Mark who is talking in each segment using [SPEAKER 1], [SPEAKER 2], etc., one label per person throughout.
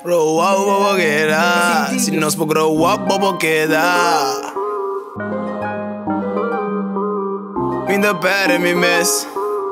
[SPEAKER 1] Grow up, bobo queda. Si nos po grow up, bobo queda. Minder perde mi mes.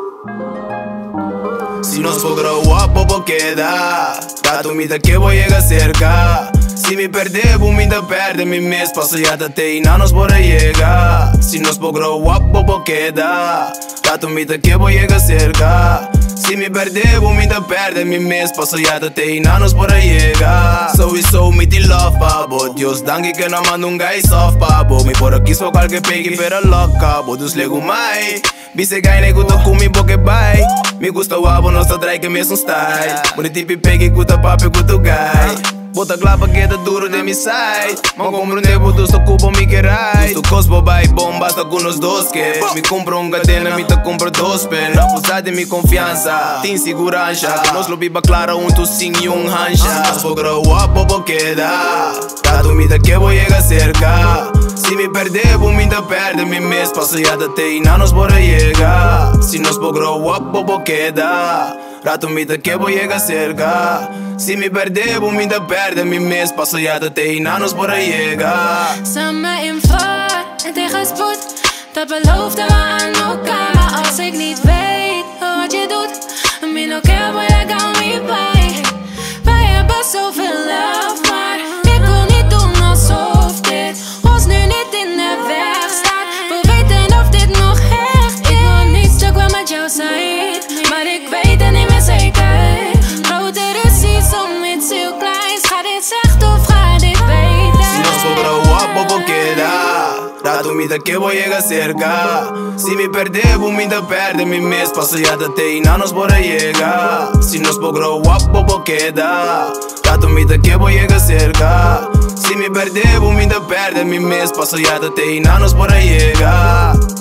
[SPEAKER 1] Si nos po grow up, bobo queda. Gato mita que voy a cerca. Si me perdemos, minder perde mi mes. Paso ya te y no nos por llegar. Si nos po grow up, bobo queda. Gato mita que voy a cerca. Si me perdemos, minder perde mi mes. Paso ya te y no nos por llegar. Sowieso met die love, pabo. Dios dank que no mando un guy soft, pabo. Mi por aqui só qualquer pegue, pero loca, bo. Dus lego mai. Bise guy nego to kumi boke bai. Me gusta o abo, nossa trai que mesmo style. Mone tipi pegue, guta papi, guta guy. Bota clava que tá duro de mi side. Mo compro nebo, tu só cubo mi querai. Tu cosbo vai bom, basta com nos dois que. Me compro cadena, me te compro dos pen. Abusar de mi confiança, tem segurança. Nos lo biba clara, tu sim e rancha. Nos vou grow up, bobo queda. Gato me que vou chegar cerca. Se me perdemos, me perde mi mes. Passo já te e não nos bora chegar. Se nos vou grow up, bobo queda. Rato me que vou chegar cerca. Se me perdemos, me perde mi mes. Passo já te e não nos bora chegar.
[SPEAKER 2] Samen in vaart en tegen spoed, dat beloofden we aan elkaar. Maar als ik niet weet wat je doet, me no care voy a gaan me bij. Wij hebben zoveel love, maar ik wil niet doen alsof dit ons nu niet in de weg staat. We weten of dit nog echt is. Ik wil niet stuk wel met jou zijn, maar ik weet het niet meer zeker. Grote ruzies om iets heel kleins. Ga dit zegt of ga dit weten?
[SPEAKER 1] Si nos vou grow up, bobo queda. Rato me que vou chegar cerca. Se me perdemos, me perde mi mes. Passo já te e não nos bora chegar. Se nos vou grow up, bobo queda. Rato me que vou chegar cerca. Se me perdemos, me perde mi mes. Passo já te e não nos bora chegar.